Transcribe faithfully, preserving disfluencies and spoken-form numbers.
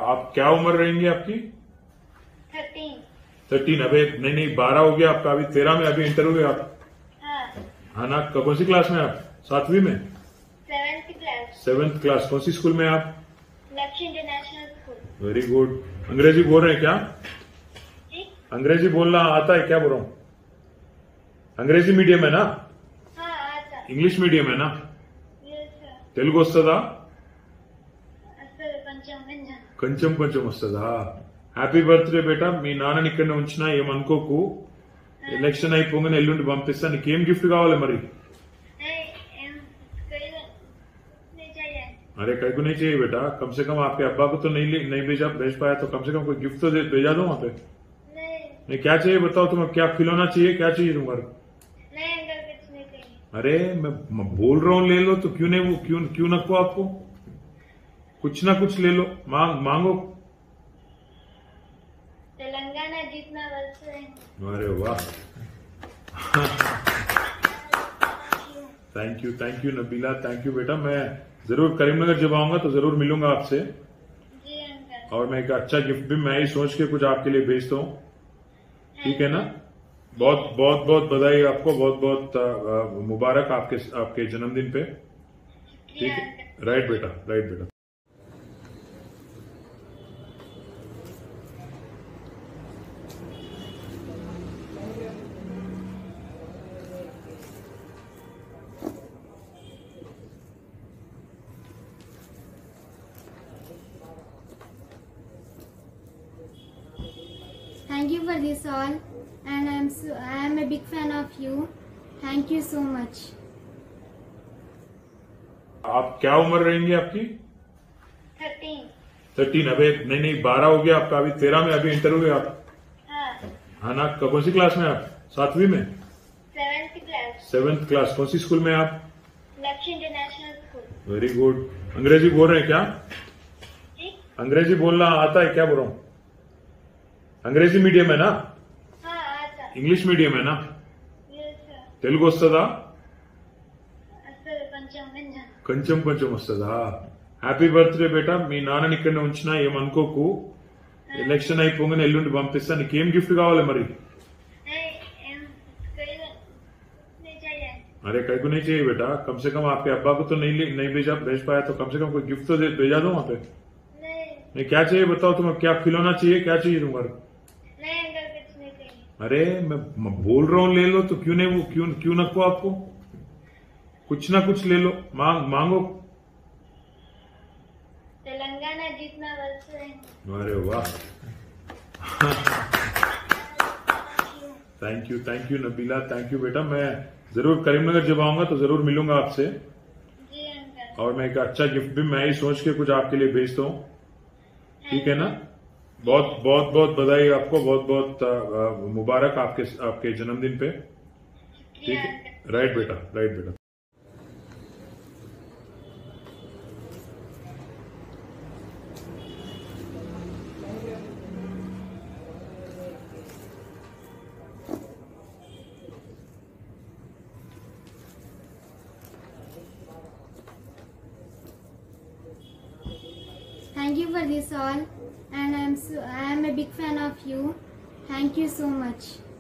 आप क्या उम्र रहेंगी आपकी? थर्टीन। थर्टीन। अबे नहीं नहीं, बारह हो गया आपका, अभी तेरह में अभी इंटर हुए आप। हाँ। हाँ ना, कौन सी क्लास में आप? सातवीं में? Seventh class. Seventh class. कौन सी स्कूल में आप? लक्ष्य इंटरनेशनल स्कूल। Very good. अंग्रेजी बोल रहे हैं क्या? जी? अंग्रेजी बोलना आता है क्या बोल रहा हूँ? अंग्रेजी मीडियम है ना? हाँ आता। इंग्लिश मीडियम है ना? Yes, sir. తెలుగు వస్తుందా? అసలు కొంచెం కొంచెం. కొంచెం కొంచెం వస్తుందా? హ్యాపీ బర్త్డే బేటా. మీ నాన్నని ఇక్కడనే ఉంచినా ఏమనుకోకు. ఎలక్షన్ అయిపోగానే ఎల్లుండి పంపిస్తా. నీకేం గిఫ్ట్ కావాలి మరి? नहीं, एम, कोई नहीं चाहिए। अरे कहीं को नहीं चाहिए बेटा, कम से कम आपके अब्बा को तो नहीं ले- नहीं भेजा भेज पाया तो कम से कम कोई गिफ्ट तो दे- भेजा दो वहां पे। नहीं नहीं, क्या चाहिए बताओ तुम्हें, क्या खिलौना चाहिए, क्या चाहिए तुम्हारे? नहीं अंकल कुछ नहीं चाहिए। अरे मैं, मैं बोल रहा हूँ ले लो तो क्यों नहीं, वो क्यों क्यों नको आपको? कुछ ना कुछ ले लो, मांग मांगो। तेलंगाना जीतना वर्ष है। अरे वाह, thank you thank you Nabeela, thank you बेटा। मैं जरूर करीमनगर जब आऊंगा तो जरूर मिलूंगा आपसे, जी अंकल। और मैं एक अच्छा गिफ्ट भी मैं ही सोच के कुछ आपके लिए भेजता हूँ, ठीक है ना? बहुत बहुत बहुत बधाई आपको, बहुत बहुत मुबारक आपके आपके जन्मदिन पे, ठीक है? राइट बेटा, राइट बेटा। Thank you for this all, and I am so, I am a big fan of you. Thank you so much. आप क्या उम्र रहेंगी आपकी? थर्टीन। थर्टीन। अबे नहीं नहीं, बारह हो गया आपका, अभी तेरह में अभी इंटर हुए आप। हाँ। हाँ ना, कौन सी क्लास में आप? सातवीं में? Seventh class. Seventh class. कौन सी स्कूल में आप? लक्ष्य इंटरनेशनल स्कूल। Very good. अंग्रेजी बोल रहे हैं क्या? जी? अंग्रेजी बोलना आता है क्या बोल रहा हूँ? अंग्रेजी मीडियम है ना? हाँ आता। इंग्लिश मीडियम है ना? Yes, sir. తెలుగు వస్తుందా? అసలు కొంచెం కొంచెం. కొంచెం కొంచెం వస్తుందా? హ్యాపీ బర్త్డే బేటా. మీ నాన్నని ఇక్కడనే ఉంచినా ఏమనుకోకు. ఎలక్షన్ అయిపోగానే ఎల్లుండి పంపిస్తా. నీకేం గిఫ్ట్ కావాలి మరి? नहीं, एम, कोई नहीं चाहिए। अरे कहीं को नहीं चाहिए बेटा, कम से कम आपके अब्बा को तो नहीं ले- नहीं भेजा भेज पाया तो कम से कम कोई गिफ्ट तो दे- भेजा दो वहां पे। नहीं नहीं, क्या चाहिए बताओ तुम्हें, क्या खिलौना चाहिए, क्या चाहिए तुम्हारे? नहीं अंकल कुछ नहीं चाहिए। अरे मैं, मैं बोल रहा हूँ ले लो तो क्यों नहीं, वो क्यों क्यों नको आपको? कुछ ना कुछ ले लो, मांग मांगो। तेलंगाना जीतना वर्ष है। अरे वाह, thank you thank you Nabeela, thank you बेटा। मैं जरूर करीमनगर जब आऊंगा तो जरूर मिलूंगा आपसे, जी अंकल। और मैं एक अच्छा गिफ्ट भी मैं ही सोच के कुछ आपके लिए भेजता हूँ, ठीक है ना? बहुत बहुत बहुत बधाई आपको, बहुत बहुत मुबारक आपके आपके जन्मदिन पे, ठीक है? राइट बेटा, राइट बेटा। Thank you for this all, and I am so, I am a big fan of you. Thank you so much.